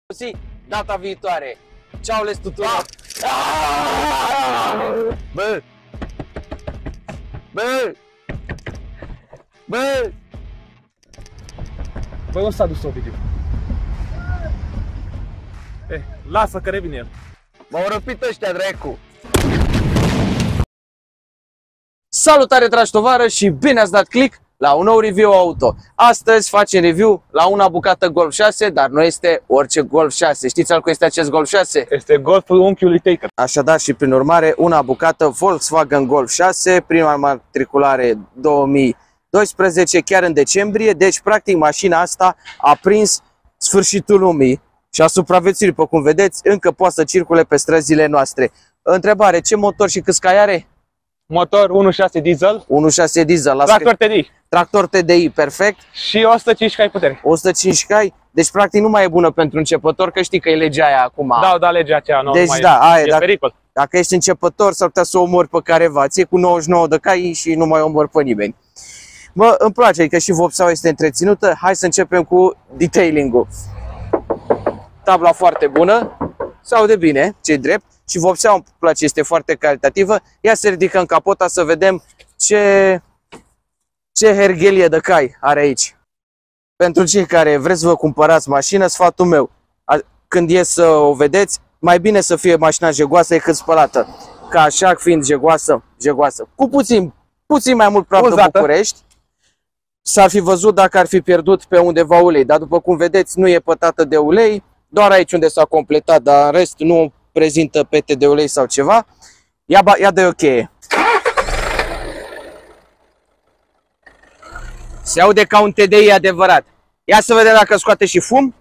zi, data viitoare. Ceau les tuturor. Bă! Bă! Bă! Băi, o s-a dus Ovidiu. Lasă că revine el. M-au răpit ăștia, dracu. Salutare, dragi tovarăși, și bine ați dat click la un nou review auto. Astăzi facem review la una bucată Golf 6, dar nu este orice Golf 6. Știți al cui este acest Golf 6? Este Golful unchiului Taker. Așadar și prin urmare una bucată Volkswagen Golf 6, prima matriculare 2012, chiar în decembrie. Deci practic mașina asta a prins sfârșitul lumii și a supraviețuit, după cum vedeți, încă poate să circule pe străzile noastre. Întrebare, ce motor și câți cai are? Motor 1.6 diesel. 1.6 diesel. Tractor TDI. Tractor TDI, perfect. Și 105 cai putere. 105 cai. Deci practic nu mai e bună pentru începător, că știi că e legea aia acum. Da, legea aceea nouă. Deci da, aia e pericol. Dacă ești începător, s-ar putea să omori pe careva. Ție cu 99 de cai și nu mai omori pe nimeni. Bă, îmi place, adică și vopseaua este întreținută. Hai să începem cu detailing-ul. Tabla foarte bună, se aude bine, ce-i drept. Și vopseaua îmi place, este foarte calitativă. Ia să ridicăm capota să vedem ce herghelie de cai are aici. Pentru cei care vreți să vă cumpărați mașină, sfatul meu, când e să o vedeți, mai bine să fie mașina jegoasă decât spălată. Ca așa fiind jegoasă, cu puțin mai mult praf de București, s-ar fi văzut dacă ar fi pierdut pe undeva ulei. Dar după cum vedeți, nu e pătată de ulei, doar aici unde s-a completat, dar în rest nu prezintă pete de ulei sau ceva. Ia dă-i o cheie. Se aude ca un TDI adevărat. Ia să vedem dacă scoate și fum.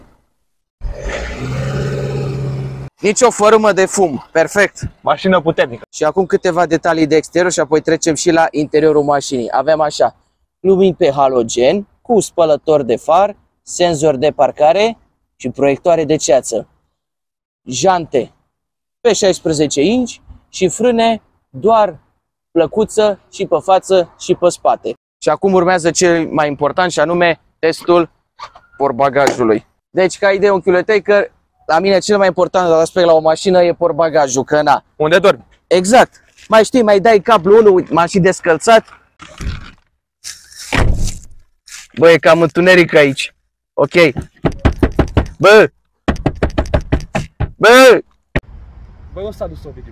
Nici o fărâmă de fum. Perfect. Mașină puternică. Și acum câteva detalii de exterior și apoi trecem și la interiorul mașinii. Avem așa, lumini pe halogen, cu spălător de far, senzor de parcare și proiectoare de ceață. Jante pe 16 inch și frâne doar plăcuță și pe față și pe spate. Și acum urmează cel mai important și anume testul portbagajului. Deci ca idee, unchiule Taker, la mine cel mai important aspect la o mașină e portbagajul, că na. Unde dormi? Exact. Mai știi, mai dai cablul 1, m-am și descălțat. Bă, e cam întuneric aici. Ok. Bă! Bă! Băi, o s-a dus Ovidiu.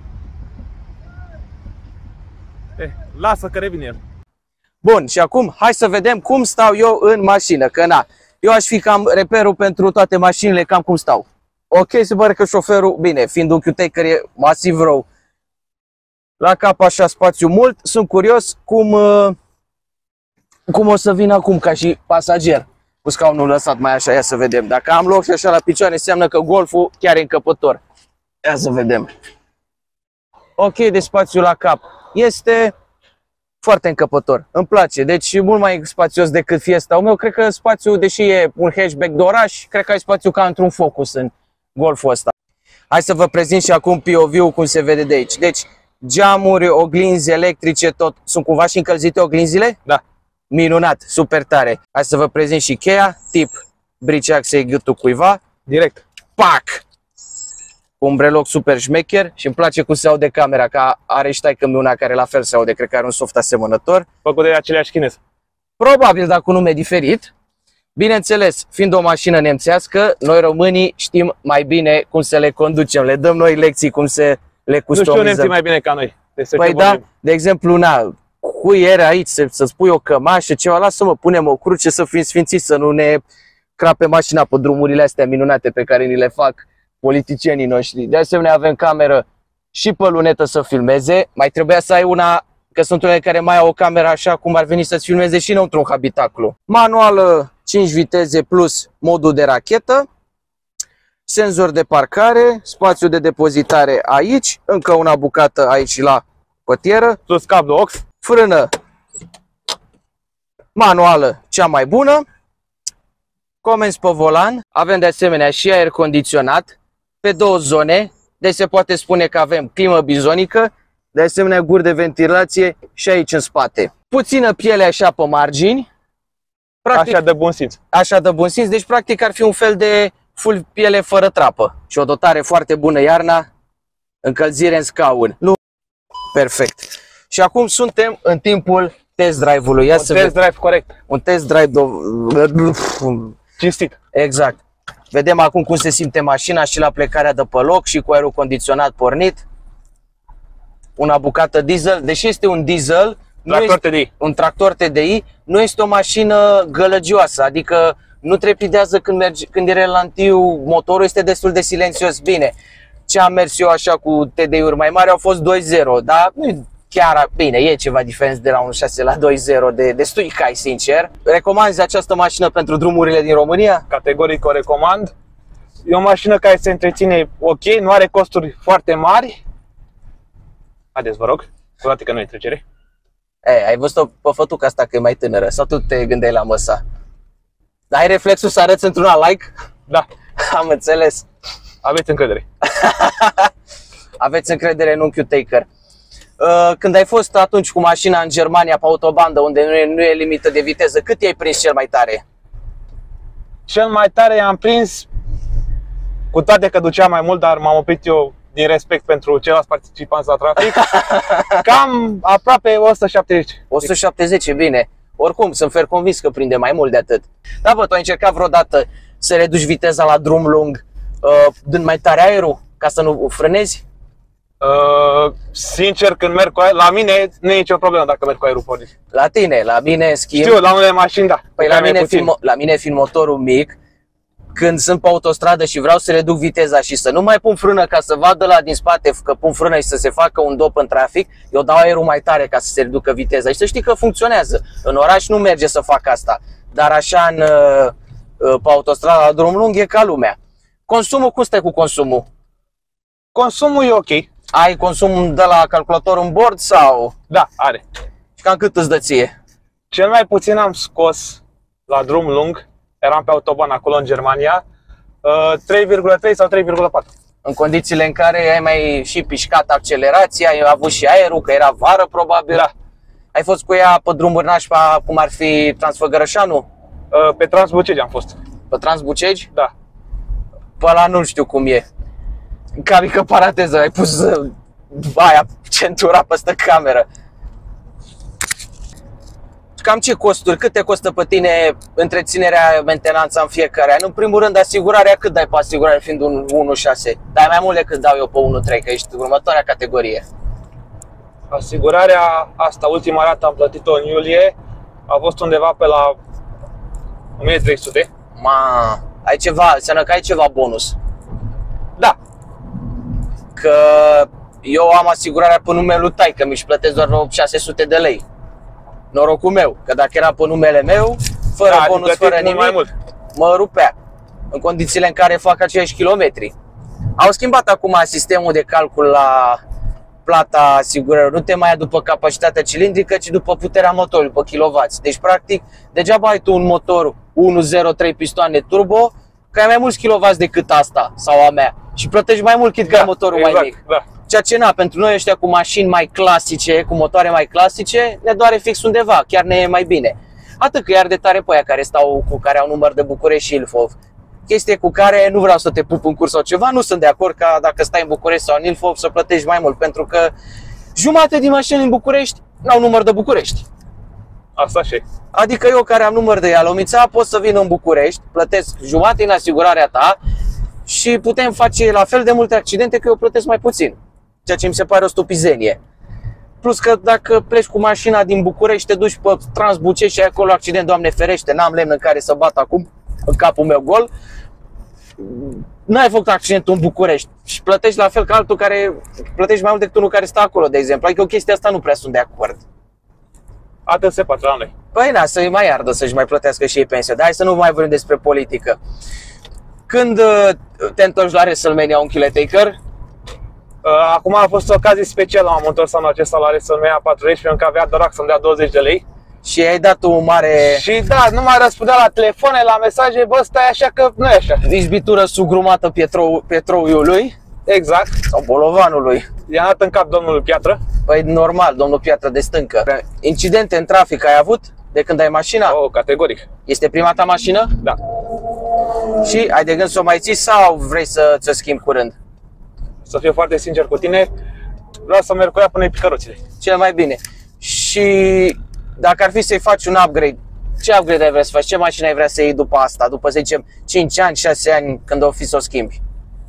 Lasă că revine el. Bun, și acum hai să vedem cum stau eu în mașină, că na, eu aș fi cam reperul pentru toate mașinile, cam cum stau. Ok, se pare că șoferul, bine, fiind unchiul Taker, e masiv rău. La cap așa spațiu mult, sunt curios cum o să vin acum ca și pasager. Cu scaunul lăsat mai așa, ia să vedem. Dacă am loc și așa la picioare, înseamnă că Golful chiar e încăpător. Ia să vedem. Ok, de spațiu la cap. Este foarte încăpător, îmi place, deci mult mai spațios decât Fiesta-ul meu. Cred că spațiul, deși e un hatchback de oraș, cred că ai spațiu ca într-un Focus în Golful ăsta. Hai să vă prezint și acum POV-ul cum se vede de aici. Deci, geamuri, oglinzi electrice, tot. Sunt cumva și încălzite oglinzile? Da. Minunat, super tare. Hai să vă prezint și cheia, tip briceac să iei gâtul cuiva. Direct. Pac! Cu un breloc super șmecher și îmi place cum se aude camera, că are și taică-mi una care la fel se aude, cred că are un soft asemănător. Făcut de aceleași chinezi. Probabil, dacă un nume diferit. Bineînțeles, fiind o mașină nemțească, noi românii știm mai bine cum să le conducem, le dăm noi lecții cum să le customizăm. Nu știu nemții mai bine ca noi. Păi da, de exemplu, cui era aici să-ți pui o cămașă, ceva, lasă-mă, punem o cruce să fim sfințiți, să nu ne crape mașina pe drumurile astea minunate pe care ni le fac politicienii noștri. De asemenea avem cameră și pe lunetă să filmeze. Mai trebuia să ai una, că sunt unele care mai au o cameră așa cum ar veni să-ți filmeze și înăuntru un habitaclu. Manuală 5 viteze plus modul de rachetă. Senzor de parcare, spațiu de depozitare aici, încă una bucată aici la pătieră. Sus cablu OX. Frână manuală cea mai bună. Comenzi pe volan. Avem de asemenea și aer condiționat pe două zone, deci se poate spune că avem climă bizonică, de asemenea guri de ventilație și aici în spate. Puțină piele așa pe margini. Practic, așa de bun simț. Așa de bun simț, deci practic ar fi un fel de full piele fără trapă și o dotare foarte bună iarna, încălzire în scaun. Nu. Perfect. Și acum suntem în timpul test drive-ului. Un test drive corect. Un test drive Cinstit. exact. Vedem acum cum se simte mașina și la plecarea de pe loc și cu aerul condiționat pornit. Una bucată diesel, deși este un diesel, Tractor TDI. un tractor TDI, nu este o mașină gălăgioasă, adică nu trepidează când e relantiu, motorul este destul de silențios. Bine, ce am mers eu așa cu TDI-uri mai mari au fost 2.0, dar nu chiar bine, e ceva diferență de la 1.6 la 2.0 de cai, sincer. Recomanzi această mașină pentru drumurile din România? Categoric o recomand. E o mașină care se întreține ok, nu are costuri foarte mari. Haideți, vă rog, cu toate că nu e trecere. Ai văzut-o pe fătuca asta că e mai tânără sau tu te gândeai la măsa? Dar ai reflexul să arăți într-una like? Da, Am înțeles. aveți încredere. Aveți încredere în unchiul Taker. Când ai fost atunci cu mașina în Germania pe autobandă unde nu e limită de viteză, cât i-ai prins cel mai tare? Cel mai tare am prins, cu toate că ducea mai mult, dar m-am oprit eu din respect pentru ceilalți participanți la trafic, cam aproape 170. 170, bine. Oricum, sunt fer convins că prinde mai mult de atât. Da, bă, tu ai încercat vreodată să reduci viteza la drum lung dând mai tare aerul ca să nu frânezi? Sincer, când merg cu aer, la mine nu e nicio problemă dacă merg cu aerul pornit. La tine, la mine schimb. Știu, la unele mașini, da. Păi la mine fiind motorul mic, când sunt pe autostradă și vreau să reduc viteza și să nu mai pun frână ca să vadă la din spate că pun frână și să se facă un dop în trafic, eu dau aerul mai tare ca să se reducă viteza. Și să știi că funcționează. În oraș nu merge să fac asta, dar așa pe autostradă la drum lung e ca lumea. Consumul, cum stai cu consumul? Consumul e ok. Ai consum de la calculator în bord sau? Da, are. Și cam cât îți dă ție? Cel mai puțin am scos la drum lung, eram pe autoban acolo în Germania, 3,3 sau 3,4. În condițiile în care ai mai și pișcat accelerația, ai avut și aerul, că era vară probabil. Da. Ai fost cu ea pe drumuri nașpa, cum ar fi Transfăgărășanu? Pe Transbucegi am fost. Pe Transbucegi? Da. Pe ăla nu știu cum e. Ca mică paranteză, ai pus aia, centura peste cameră. Cam ce costuri, cât te costă pe tine întreținerea, mentenanța în fiecare an? În primul rând, asigurarea, cât dai pe asigurare fiind un 1.6? Dai mai mult decât dau eu pe 1.3, că ești următoarea categorie. Asigurarea asta, ultima dată am plătit-o în iulie, a fost undeva pe la 1300. Ai ceva, înseamnă că ai ceva bonus. Da. Că eu am asigurarea pe numele lui taică mi și plătesc doar 600 de lei. Norocul meu, că dacă era pe numele meu, fără bonus, fără nimic, mai mult. mă rupea. În condițiile în care fac aceiași kilometri. Au schimbat acum sistemul de calcul la plata asigurării. Nu te mai ia după capacitatea cilindrică, ci după puterea motorului, pe kilowați. Deci, practic, degeaba ai tu un motor 1.0.3 pistoane turbo, că ai mai mulți kilowați decât asta sau a mea. Și plătești mai mult cât că ai motorul mai mic. Da. Ceea ce, pentru noi ăștia cu mașini mai clasice, cu motoare mai clasice, ne doare fix undeva, chiar ne e mai bine. Atât că iar de tare pe aia care au număr de București și Ilfov. Chestie cu care nu vreau să te pup în curs sau ceva, nu sunt de acord ca dacă stai în București sau în Ilfov să plătești mai mult, pentru că jumate din mașini în București n-au număr de București. Asta și. Adică eu care am număr de Ialomița pot să vin în București, plătesc jumate în asigurarea ta și putem face la fel de multe accidente că eu plătesc mai puțin. Ceea ce mi se pare o stupizenie. Plus că dacă pleci cu mașina din București, te duci pe Transbucegi și ai acolo accident, Doamne ferește, n-am lemn în care să bat acum, în capul meu gol, n-ai făcut accidentul în București și plătești la fel ca altul care plătești mai mult decât unul care stă acolo, de exemplu. Adică o chestie asta nu prea sunt de acord. Atât se poate la noi. Păi na, să-i mai ardă să-și mai plătească și ei pensia. Dar hai să nu mai vorbim despre politică. Când te întorci la WrestleMania, unchiule Taker? Acum a fost o ocazie specială, m-am întors anul acesta la WrestleMania 40, pentru că avea Dorac să-mi dea 20 de lei. Și ai dat un mare... Și da, nu mai răspundea la telefoane, la mesaje, bă, stai așa că nu e așa. izbitură sugrumată Petroiului. Exact. Sau Bolovanului. I-a dat în cap domnul Piatră. Păi normal, domnul Piatră de stâncă. Incidente în trafic ai avut de când ai mașina? Oh, categoric. Este prima ta mașină? Da. Și ai de gând să o mai ții sau vrei să ți-o schimbi curând? Să fiu foarte sincer cu tine, vreau să merg cu ea până îi pică roțile. Cel mai bine. Și dacă ar fi să-i faci un upgrade, ce upgrade ai vrea să faci? Ce mașină ai vrea să iei după asta? După, să zicem, 5 ani, 6 ani, când o fi să o schimbi?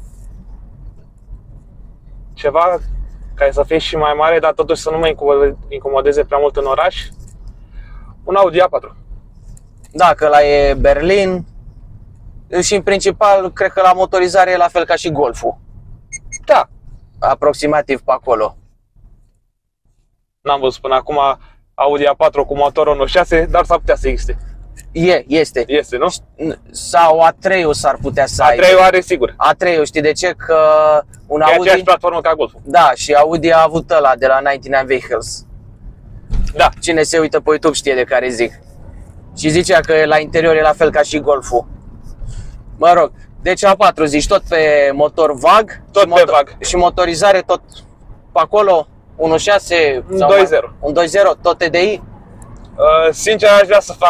Ceva care să fie și mai mare, dar totuși să nu mă incomodeze prea mult în oraș. Un Audi A4. Da, că ăla e Berlin și în principal cred că la motorizare e la fel ca și Golful. Da. Aproximativ pe acolo. N-am văzut până acum Audi A4 cu motor 1.6, dar s-ar putea să existe. Este. Este, nu? Sau A3-ul s-ar putea să aibă. A3-ul are sigur. A3-ul, știi de ce? Că un E Audi... aceeași platformă ca Golful. Da, și Audi a avut ăla de la 99 Vehicles. Da. Cine se uită pe YouTube știe de care zic. Și zicea că la interior e la fel ca și Golful. Mă rog, deci A4 zici, tot pe motor VAG. Tot pe VAG. Și motorizare tot pe acolo, 1.6 Un 2.0. Un 2.0, tot TDI. Sincer, aș vrea să fac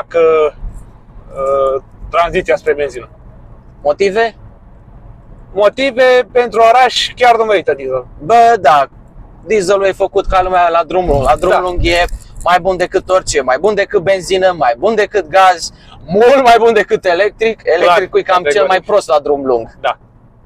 tranziția spre benzină. Motive? Motive pentru oraș chiar nu merită diesel. Bă, da, dieselul e făcut ca lumea la drum lung. La drum lung e mai bun decât orice, mai bun decât benzină, mai bun decât gaz, mult mai bun decât electric. Electricul e cam cel mai prost la drum lung. Da.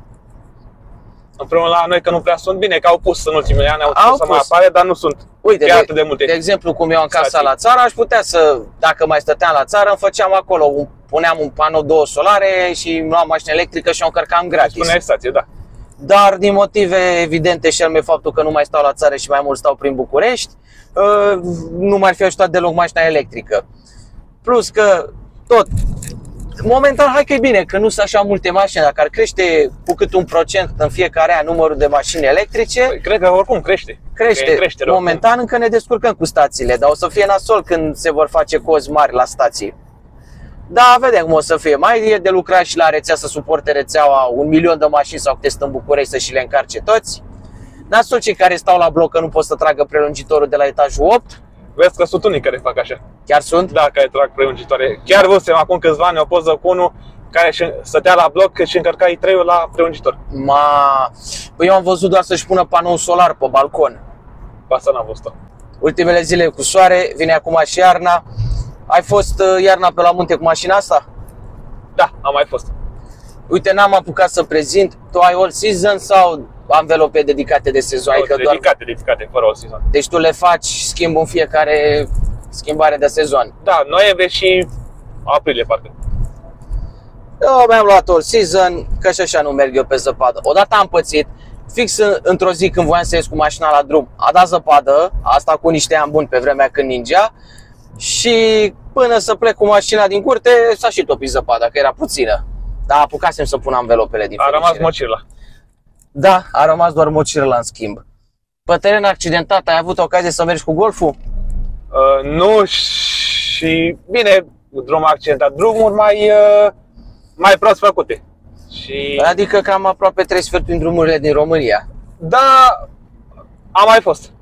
În primul la noi că nu prea sunt bine, că au pus în ultimele ani, au să mai apare, dar nu sunt. Uite, chiar atât de multe. De exemplu, cum eu am casa la țară, aș putea să, dacă mai stăteam la țară, îmi făceam acolo, puneam un panou, 2 solare și îmi luam mașină electrică și o încărcam gratis. Spuneai stație, da. Dar din motive evidente și anume faptul că nu mai stau la țară și mai mult stau prin București, nu m-ar fi ajutat deloc mașina electrică. Plus că tot, momentan hai că e bine, că nu sunt așa multe mașini, dacă ar crește cu cât 1% în fiecare an numărul de mașini electrice, păi, cred că oricum crește. Crește. Momentan încă ne descurcăm cu stațiile, dar o să fie nasol când se vor face cozi mari la stații. Da, vedem cum o să fie. Mai e de lucrat și la rețea să suporte rețeaua 1.000.000 de mașini sau câte sunt în București să și le încarce toți. Nasol cei care stau la bloc că nu pot să tragă prelungitorul de la etajul 8. Vezi că sunt unii care fac așa. Chiar sunt? Da, care trag prelungitoare. Chiar văzusem acum câțiva ani o poză cu unul care stătea la bloc și încărca i3-ul la prelungitor. Păi eu am văzut doar să-și pună panou solar pe balcon. Asta n-am văzut-o. Ultimele zile cu soare, vine acum și iarna. Ai fost iarna pe la munte cu mașina asta? Da, am mai fost. Uite, n-am apucat să prezint. Tu ai all season sau anvelope dedicate de sezon? Dedicate, fără all season. Deci tu le faci schimb în fiecare schimbare de sezon? Da, noiembrie și aprilie, parcă. Eu mi-am luat all season, că și așa nu merg eu pe zăpadă. Odată am pățit, fix într-o zi când voiam să ies cu mașina la drum, a dat zăpadă, asta cu niște ani buni pe vremea când ningea, și până să plec cu mașina din curte s-a și topit zăpada, că era puțină. Dar apucasem să pun anvelopele din fericire. A rămas mocirla. Da, a rămas doar mocirla în schimb. Pe teren accidentat, ai avut ocazie să mergi cu Golful? Nu, și bine, drum accidentat, drumuri mai prost făcute. Și... Adică cam aproape 3 sferturi din drumurile din România. Da, am mai fost.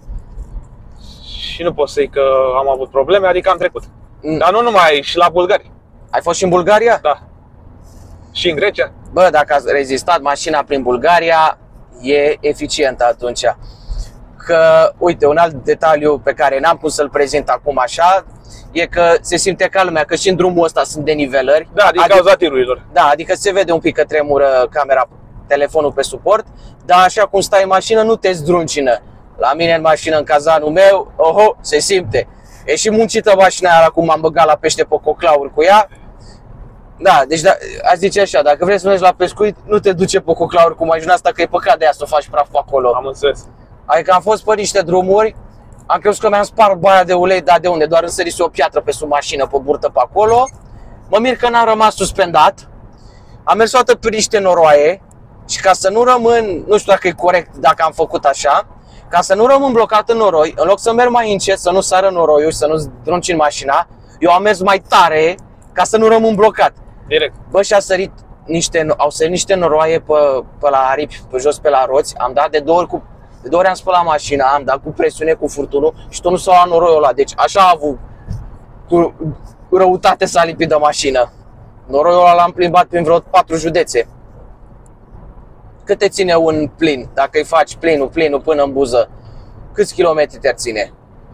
Și nu pot să zic că am avut probleme, adică am trecut. Dar nu numai, și la Bulgaria. Ai fost și în Bulgaria? Da. Și în Grecia. Bă, dacă a rezistat mașina prin Bulgaria, e eficientă atunci. Că, uite, un alt detaliu pe care n-am pus să-l prezint acum așa, e că se simte ca lumea, că și în drumul ăsta sunt denivelări. Da, din cauza tirurilor. Da, adică se vede un pic că tremură camera, telefonul pe suport, dar așa cum stai în mașină nu te zdruncină. La mine în mașină, în cazanul meu, oho, se simte. E și muncită mașina aia, acum m-am băgat la pește pe coclauri cu ea. Da, deci aș zice așa, dacă vrei să mergi la pescuit, nu te duce pe coclauri cu mașina asta, că e păcat de ea să o faci praf pe acolo. Am înțeles. Adică am fost pe niște drumuri, am crezut că mi-am spart baia de ulei, dar de unde? Doar însărise o piatră pe sub mașină, pe burtă pe acolo. Mă mir că n-am rămas suspendat. Am mers toată pe niște noroaie și ca să nu rămân, nu știu dacă e corect dacă am făcut așa, ca să nu rămân blocat în noroi, în loc să merg mai încet, să nu sară noroiul și să nu zdruncin mașina, eu am mers mai tare ca să nu rămân blocat. Direct. Bă, și au sărit niște noroaie pe la aripi, pe jos pe la roți, am dat de două ori am spălat mașina, am dat cu presiune, cu furtunul și tot nu s-a luat noroiul ăla. Deci așa a avut cu răutate s-a lipit de mașină. Noroiul ăla l-am plimbat prin vreo 4 județe. Cât te ține un plin? Dacă îi faci plinul până în buză, câți kilometri te ține?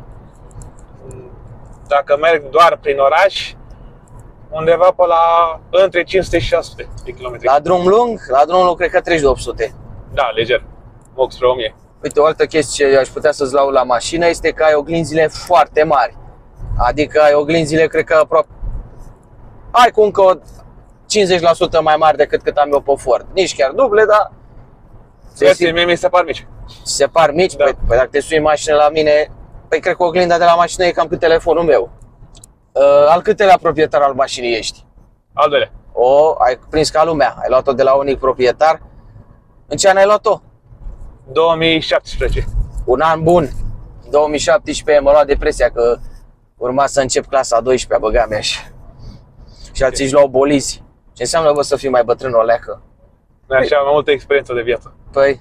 Dacă merg doar prin oraș, undeva pe la între 500 și 600 de kilometri. La drum lung? La drum lung cred că treci de 800. Da, leger. Mă spre 1000. Uite, o altă chestie ce aș putea să-ți laud la mașină este că ai oglinzile foarte mari. Adică ai oglinzile, cred că aproape... Ai cu încă 50% mai mari decât cât am eu pe Ford. Nici chiar duble, dar... Mie mi se par mici. Se par mici? Da. Păi dacă te sui mașină la mine, păi cred că oglinda de la mașină e cam cât telefonul meu. Al câtelea proprietar al mașinii ești? Al doilea. Ai prins ca lumea. Ai luat-o de la unic proprietar. În ce an ai luat-o? 2017. Un an bun. 2017 m-a luat depresia că urma să încep clasa a 12-a, băga mea așa. Și alții își luau bolizi. Ce înseamnă, bă, să fii mai bătrân o leacă? Așa, mai multă experiență de viață. Păi,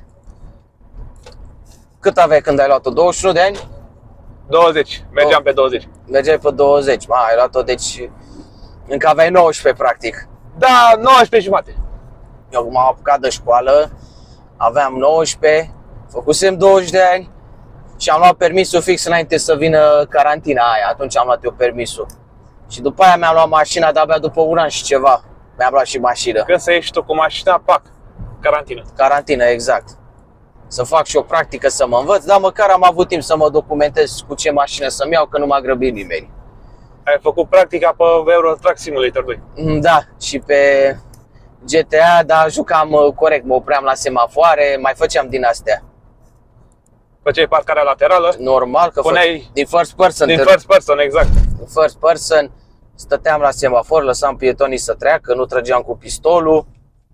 cât aveai când ai luat-o? 21 de ani? 20. Mergeam pe 20. Mergeai pe 20. Ai luat-o, deci încă aveai 19 practic. Da, 19 jumate. Eu m-am apucat de școală, aveam 19, făcusem 20 de ani și am luat permisul fix înainte să vină carantina aia. Atunci am luat eu permisul. Și după aia mi-am luat mașina de-abia după un an și ceva. Mi-am luat și mașină. Când să ieși tu cu mașina, pac, carantină. Carantină, exact. Să fac și o practică, să mă învăț, dar măcar am avut timp să mă documentez cu ce mașină să-mi iau, că nu m-a grăbit nimeni. Ai făcut practica pe Euro Truck Simulator 2. Da, și pe GTA, dar jucam corect, mă opream la semafoare, mai făceam din astea. Făceai parcarea laterală. Normal că din first person. Din first person, exact. Din first person, stăteam la semafor, lăsam pietonii să treacă, nu trăgeam cu pistolul.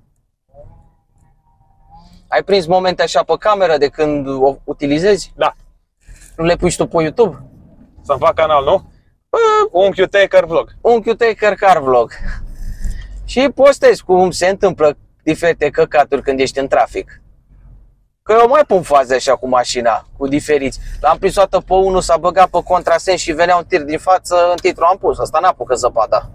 Ai prins momente așa pe cameră de când o utilizezi? Da. Nu le pui și tu pe YouTube? Să-mi fac canal, nu? Unchiul Taker Vlog. Unchiul Taker Car Vlog. Și postezi cum se întâmplă diferite căcaturi când ești în trafic. Că eu mai pun faze așa cu mașina, cu diferiți. L-am prins o dată pe unul, s-a băgat pe contrasens și venea un tir din față, în titlu am pus, ăsta n-apucă zăpada.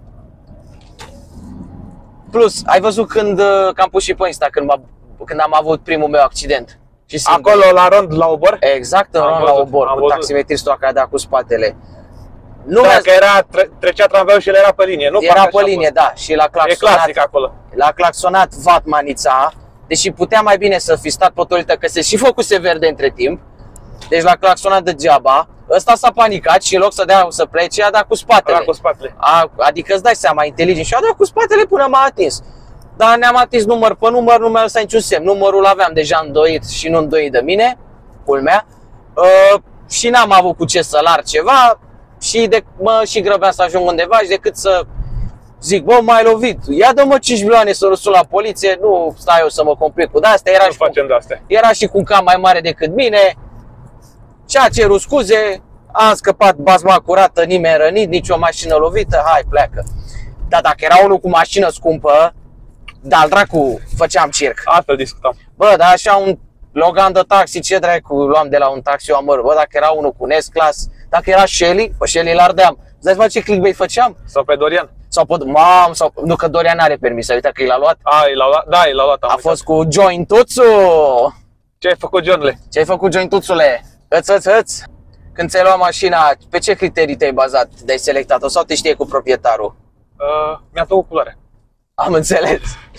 Plus, ai văzut când, că am pus și pe Insta, când am avut primul meu accident. Și acolo la rond la obor? Exact, în rond la obor, cu taximetristul a cădea cu spatele. Nu da, că trecea tramvaiul și el era pe linie, nu? Era pe linie, da, și l-a claxonat. E clasic acolo. L-a claxonat vatmanița, deși putea mai bine să fi stat potolită, că se și făcuse verde între timp. Deci l-a claxonat degeaba. Ăsta s-a panicat și în loc să dea să plece, a dat cu spatele. Cu spatele. Adică îți dai seama, inteligent, și a dat cu spatele până m-a atins. Dar ne-am atins număr pe număr, nu mi-a lăsat niciun semn. Numărul aveam deja îndoit și nu îndoit de mine, culmea. Și n-am avut cu ce să-l ar ceva și mă și grăbeam să ajung undeva și decât să zic, bă, m-ai lovit, ia dă-mă 5 milioane să răsul la poliție, nu stai eu să mă complic cu de-astea. Era și cu un cam mai mare decât mine și a cerut scuze, am scăpat bazma curată, nimeni rănit, nicio mașină lovită, hai, pleacă. Dar dacă era unul cu mașină scumpă, da, dracu, făceam circ. Altfel discutam. Bă, dar așa un Logan de taxi, ce dracu luam de la un taxi eu amăr. Bă, dacă era unul cu S-Class, dacă era Shelly, pe Shelly l-ardeam. Îți dai seama ce clickbait făceam? Sau pe Dorian. Sau pe, nu, că Dorian are permis, ai uitat că i l-a luat? L-a luat, da, l-a luat. A fost cu Jointuțu. Ce ai făcut, Johnule? Ce ai făcut, Jointuțule? Hăț. Când ți-ai luat mașina, pe ce criterii te-ai bazat de-ai selectat-o sau te știe cu proprietarul? Mi-a plăcut culoarea. Am înțeles.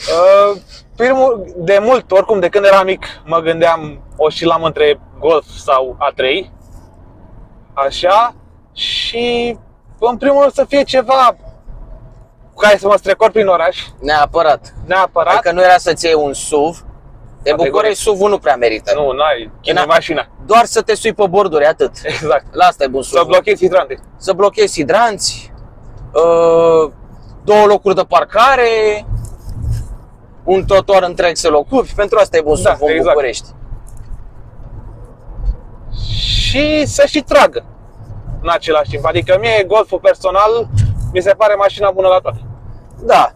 De mult, oricum, de când eram mic, mă gândeam, oscilam între Golf sau A3. Așa. Și, în primul rând, să fie ceva cu care să mă strecor prin oraș. Neapărat. Adică nu era să-ți iei un SUV. De bucurie, SUV-ul nu prea merită. Nu, n-ai, chinui mașina. Doar să te sui pe borduri, atât. Exact. La asta e bun SUV. Să blochezi hidrante. Să blochezi hidranți, 2 locuri de parcare, un trotuar întreg să-l ocupi. Pentru asta e bun SUV în București. Și să și tragă în același timp. Adică mie Golful personal mi se pare mașina bună la toate. Da.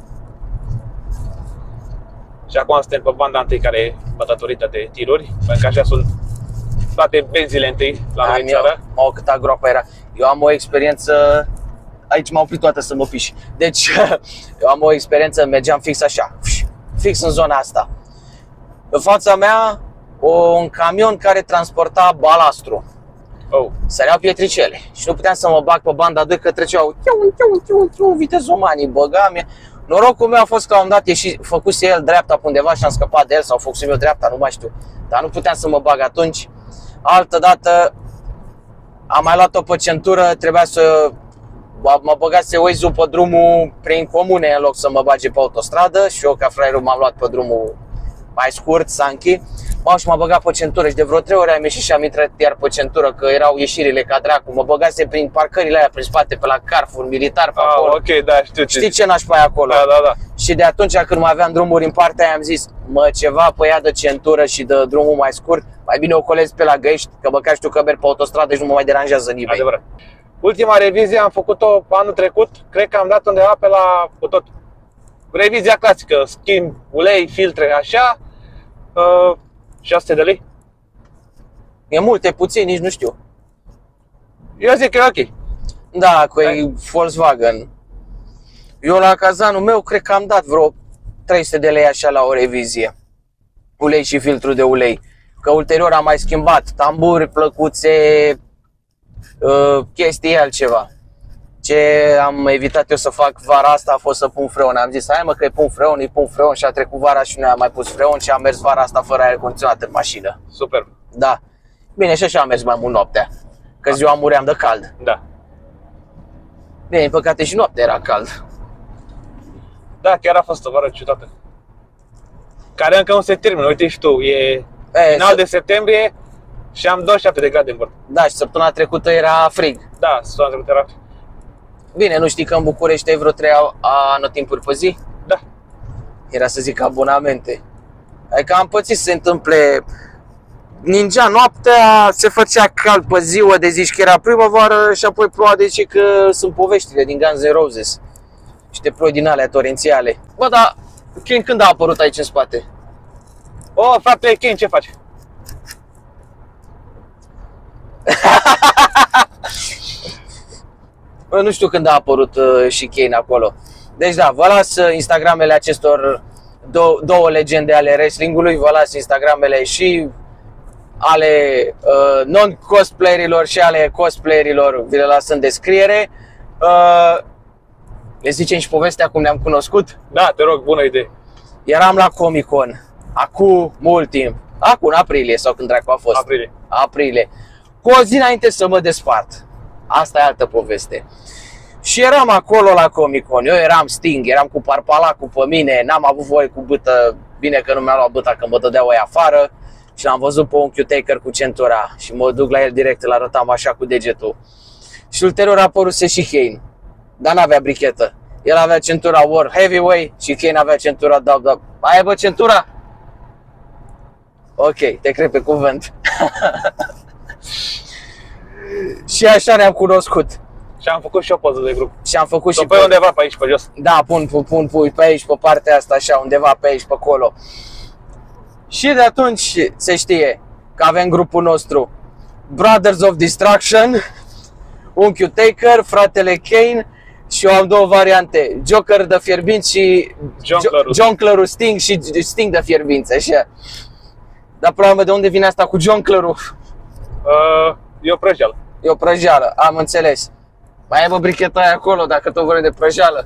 Și acum suntem pe banda întâi care e bătătorită de tiruri, pentru că așa sunt toate benzile întâi la noi în țară. Câtă groapă era. Eu am o experiență aici m-a oprit toată să mă piși. Deci, eu am o experiență, mergeam fix așa, fix în zona asta. În fața mea, un camion care transporta balastru. Săreau pietricele și nu puteam să mă bag pe banda 2 că treceau vitezomanii, băgam. Norocul meu a fost că la un dat făcuse el dreapta pe undeva și am scăpat de el sau făcusem eu dreapta, nu mai știu. Dar nu puteam să mă bag atunci. Altă dată am mai luat-o pe centură, trebuia să mă băgase Waze-ul pe drumul prin comune în loc să mă bage pe autostradă și eu ca fraierul m-am luat pe drumul mai scurt, Sanchi. Și m-a băgat pe centură și de vreo 3 ori am ieșit și am intrat iar pe centură, că erau ieșirile ca dracu. Mă băgase prin parcările alea prin spate, pe la Carrefour, militar, pe acolo. Ok, da, știu ce. Știi ce nașpa e acolo? Da. Și de atunci când mai aveam drumuri în partea aia am zis, ceva pe ea de centură și de drumul mai scurt, mai bine o colezi pe la Găiești, că băcar știu că merg pe autostradă și nu mă mai deranjează nimeni. Adevărat. Ultima revizie am făcut-o anul trecut, cred că am dat undeva pe la, cu tot, revizia clasică, schimb ulei, filtre, așa, 600 de lei. E mult, e puțin, nici nu știu. Eu zic că e ok. Da, că e Volkswagen. Eu la cazanul meu cred că am dat vreo 300 de lei așa la o revizie. Ulei și filtru de ulei. Că ulterior am mai schimbat tamburi, plăcuțe, chestii altceva. Ce am evitat eu să fac vara asta a fost să pun freon. Am zis, hai mă că îi pun freon și a trecut vara și nu am mai pus freon și am mers vara asta fără aer condiționat în mașină. Super. Da. Bine, și așa am mers mai mult noaptea, că ziua muream de cald. Da. Bine, în păcate și noaptea era cald. Da, chiar a fost o vară ciudată. Care încă nu se termină, uite și tu, e final de septembrie și am 27 de grade în bord. Da, și săptămâna trecută era frig. Da, săptămâna trecută era frig. Bine, nu știi că în București ai vreo 3 anotimpuri pe zi? Da. Era să zic abonamente. Adică am pățit să se întâmple. Ningea noaptea, se făcea cald pe ziua de zici că era primăvară și apoi ploua de zici că sunt poveștile din Guns N' Roses. Niște ploi din alea torențiale. Bă, dar când a apărut aici în spate? Oh, frate, Kane, ce faci? Bă, nu știu când a apărut și Kane acolo. Deci da, vă las Instagramele acestor două legende ale wrestlingului, vă las Instagramele și ale non-cosplayerilor și ale cosplayerilor, vi le las în descriere. Le zicem și povestea cum ne-am cunoscut? Da, te rog, bună idee. Eram la Comic Con, acum mult timp, acum în aprilie sau când dracu a fost? Aprilie. Cu o zi înainte să mă despart. Asta e altă poveste. Și eram acolo la Comic Con, eu eram Sting, eram cu parpalacul pe mine, n-am avut voie cu bâtă, bine că nu mi-a luat bâta că mă dădeau ăia afară. Și l-am văzut pe unchiul Taker cu centura și mă duc la el direct, îl arătam așa cu degetul. Și ulterior a apăruse și Kane, dar n-avea brichetă. El avea centura World Heavyweight și Kane avea centura WWE. Ai bă centura? Ok, te cred pe cuvânt. Și așa ne-am cunoscut. Și am făcut și o poză de grup. Și am făcut și pe undeva pe aici, pe jos. Da, pun pe aici, pe partea asta, așa, undeva pe aici, pe acolo. Și de atunci se știe că avem grupul nostru Brothers of Destruction, unchiul Taker, fratele Kane și eu am două variante, Joker de fierbinți și Jonglărul Sting și Sting de fierbinți, așa. Dar problema de unde vine asta cu Jonglărul? E o prăjeală. E o prăjeală, am înțeles. Mai aibă bricheta aia acolo dacă tot vorbim de prăjeală.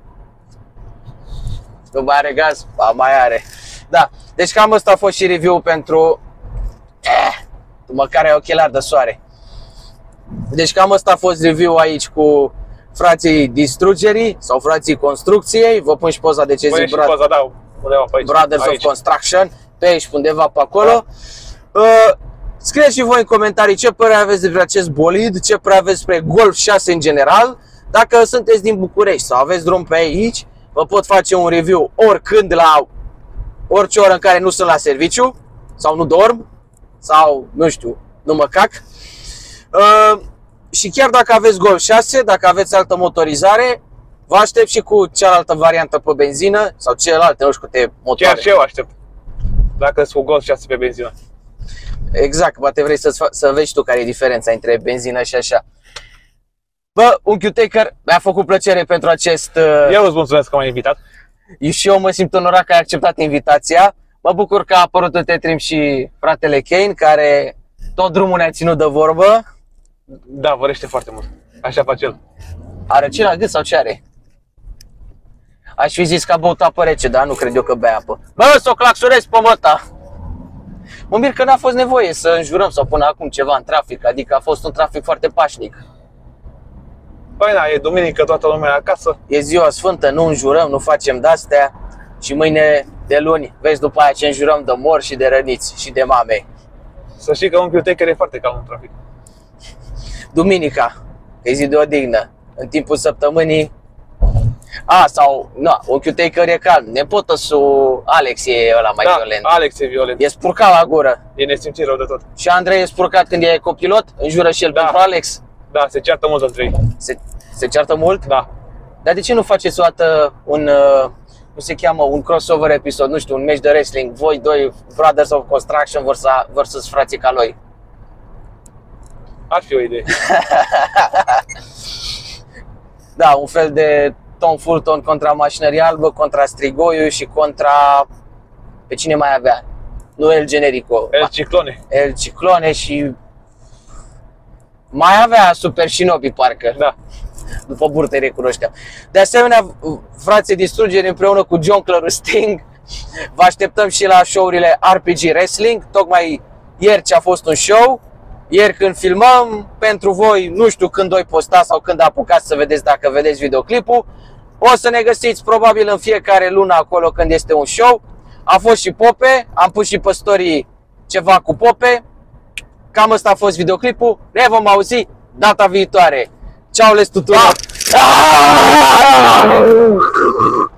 Nu mai are gaz? Ba, mai are. Da, deci cam ăsta a fost și review-ul pentru măcar ai ochelari de soare. Deci cam ăsta a fost review aici cu frații Distrugerii sau frații Construcției. Vă pun și poza de ce zic poza, da, undeva pe aici. Brothers of Construction, pe aici, undeva pe acolo. Da. Scrieți și voi în comentarii ce părere aveți despre acest bolid, ce părere aveți despre Golf 6 în general. Dacă sunteți din București sau aveți drum pe aici, vă pot face un review oricând, la orice oră în care nu sunt la serviciu sau nu dorm sau nu știu, nu mă cac. Și chiar dacă aveți Golf 6, dacă aveți altă motorizare, vă aștept și cu cealaltă variantă pe benzină sau celelalte, nu știu câte motoare. Chiar și eu aștept. Dacă sunt cu Golf 6 pe benzină. Exact, poate vrei să vezi tu care e diferența între benzină și așa. Bă, unchiul Taker, mi-a făcut plăcere pentru acest... Eu îți mulțumesc că m-ai invitat. Și eu mă simt onorat că ai acceptat invitația. Mă bucur că a apărut în Tetrim și fratele Kane, care tot drumul ne-a ținut de vorbă. Da, vorbește foarte mult. Așa face el. Are ce la gât sau ce are? Aș fi zis că a băut apă rece, dar nu cred eu că bea apă. Bă, s-o claxonez pe măta! Mă mir că n-a fost nevoie să înjurăm sau până acum ceva în trafic, adică a fost un trafic foarte pașnic. Păi da, e duminică, toată lumea e acasă. E ziua sfântă, nu înjurăm, nu facem de-astea. Și mâine de luni, vezi după aia ce înjurăm de mor și de răniți și de mame. Să știi că unchiul Taker e foarte calm în trafic. Duminica, că e zi de odihnă, în timpul săptămânii. Unchiul Taker e calm, nepotăsul Alex e ăla mai violent. Alex e violent. E spurcat la gură. E nesimțit rău de tot. Și Andrei e spurcat când e copilot, înjură și el pentru Alex. Da, se ceartă mult între ei. Se ceartă mult? Da. Dar de ce nu faceți o dată un crossover episod, nu știu, un meci de wrestling, voi doi, Brothers of Construction versus frații Caloi? Ar fi o idee. Da, un fel de Tom Fulton contra Mașinărie Albă, contra Strigoiu și contra... Pe cine mai avea? Nu El Generico. El Ciclone. El Ciclone și... Mai avea Super Shinobi, parcă. Da. După burtă îi recunoșteam. De asemenea, frații Distrugeri împreună cu John Claru Sting, vă așteptăm și la show-urile RPG Wrestling. Tocmai ieri ce a fost un show, ieri când filmăm, pentru voi, nu știu când o posta sau când apucați să vedeți, dacă vedeți videoclipul. O să ne găsiți probabil în fiecare lună acolo când este un show. A fost și Pope, am pus și pe story ceva cu Pope. Cam ăsta a fost videoclipul, ne vom auzi data viitoare. Ceau les tuturor!